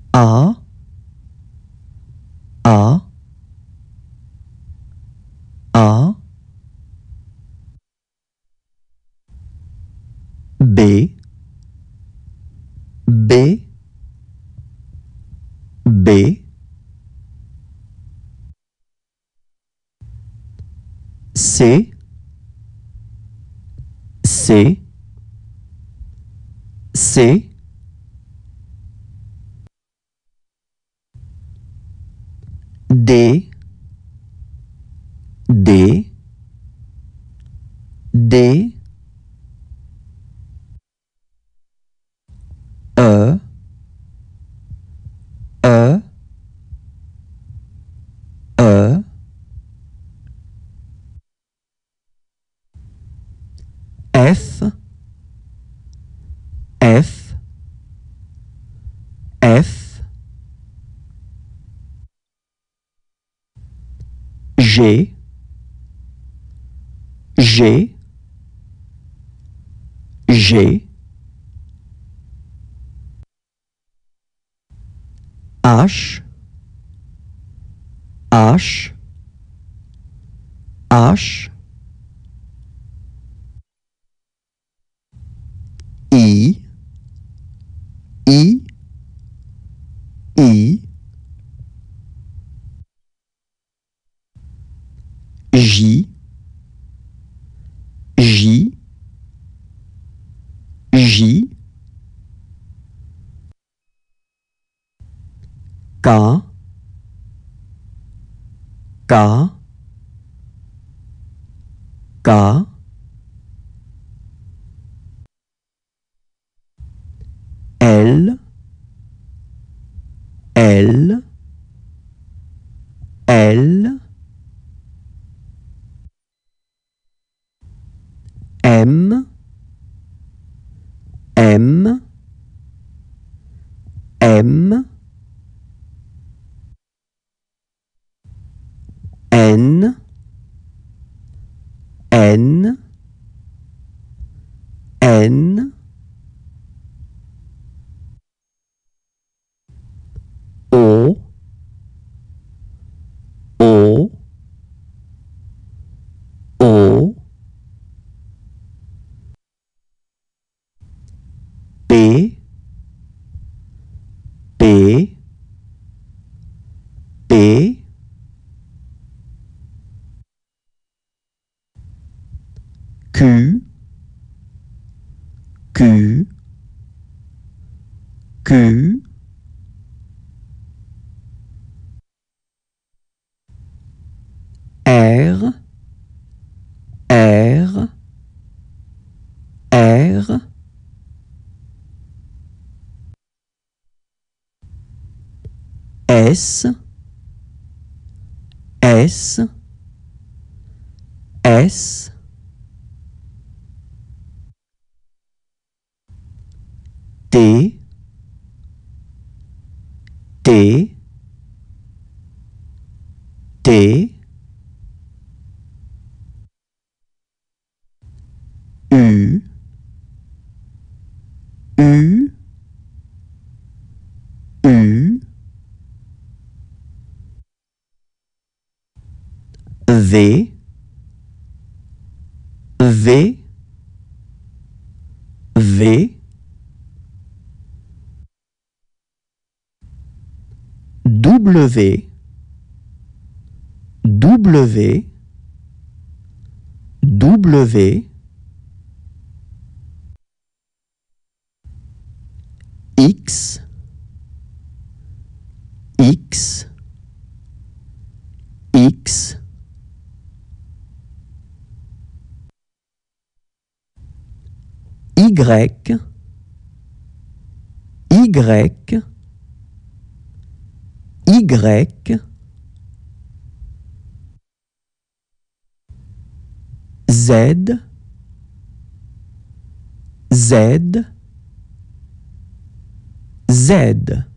A, A, A, B, B, B, C, C, C, D, D, D, E, E, E, F, F, F, G, G, G, H, H, H, I, I, I, J, J, J, K, K, K, L, L, L, M, M, M, N, N, N, O, O, O, P, P, P, Q, Q, Q, R, R, R, S, S, S, T, T, T, U, U, U, V, V, V, W, W, W, X, X, X, Y, Y, Y, Z, Z, Z.